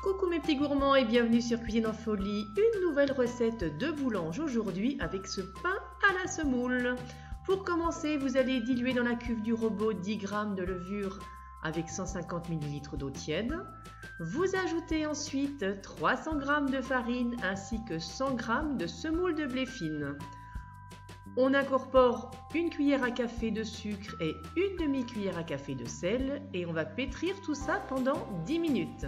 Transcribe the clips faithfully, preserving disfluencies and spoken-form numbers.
Coucou mes petits gourmands et bienvenue sur Cuisine en Folie, une nouvelle recette de boulange aujourd'hui avec ce pain à la semoule. Pour commencer, vous allez diluer dans la cuve du robot dix grammes de levure avec cent cinquante millilitres d'eau tiède. Vous ajoutez ensuite trois cents grammes de farine ainsi que cent grammes de semoule de blé fine. On incorpore une cuillère à café de sucre et une demi-cuillère à café de sel et on va pétrir tout ça pendant dix minutes.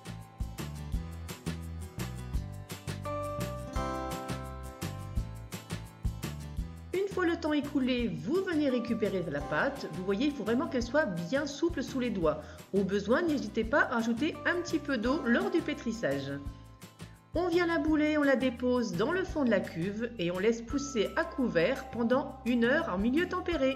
Une fois le temps écoulé, vous venez récupérer la pâte. Vous voyez, il faut vraiment qu'elle soit bien souple sous les doigts. Au besoin, n'hésitez pas à ajouter un petit peu d'eau lors du pétrissage. On vient la bouler, on la dépose dans le fond de la cuve et on laisse pousser à couvert pendant une heure en milieu tempéré.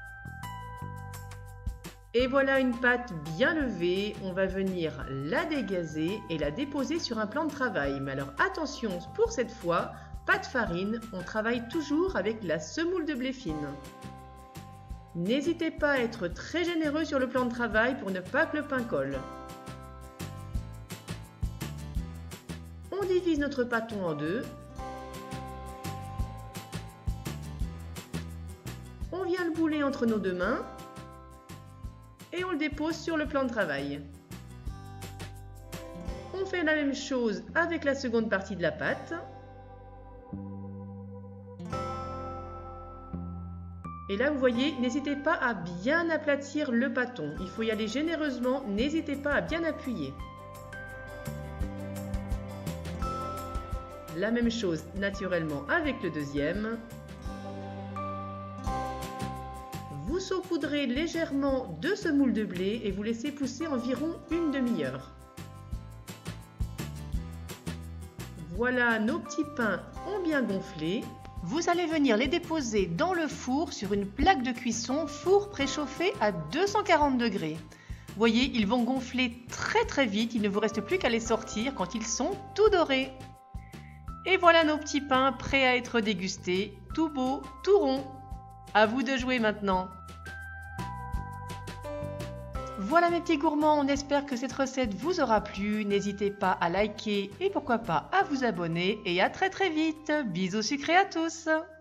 Et voilà une pâte bien levée, on va venir la dégazer et la déposer sur un plan de travail. Mais alors attention, pour cette fois, pas de farine, on travaille toujours avec la semoule de blé fine. N'hésitez pas à être très généreux sur le plan de travail pour ne pas que le pain colle. On divise notre pâton en deux. On vient le bouler entre nos deux mains et on le dépose sur le plan de travail. On fait la même chose avec la seconde partie de la pâte. Et là, vous voyez, n'hésitez pas à bien aplatir le pâton. Il faut y aller généreusement, n'hésitez pas à bien appuyer. La même chose naturellement avec le deuxième. Vous saupoudrez légèrement de semoule de blé et vous laissez pousser environ une demi-heure. Voilà, nos petits pains ont bien gonflé. Vous allez venir les déposer dans le four sur une plaque de cuisson, four préchauffé à deux cent quarante degrés. Vous voyez, ils vont gonfler très très vite, il ne vous reste plus qu'à les sortir quand ils sont tout dorés. Et voilà nos petits pains prêts à être dégustés, tout beau, tout rond. À vous de jouer maintenant. Voilà mes petits gourmands, on espère que cette recette vous aura plu. N'hésitez pas à liker et pourquoi pas à vous abonner. Et à très très vite. Bisous sucrés à tous.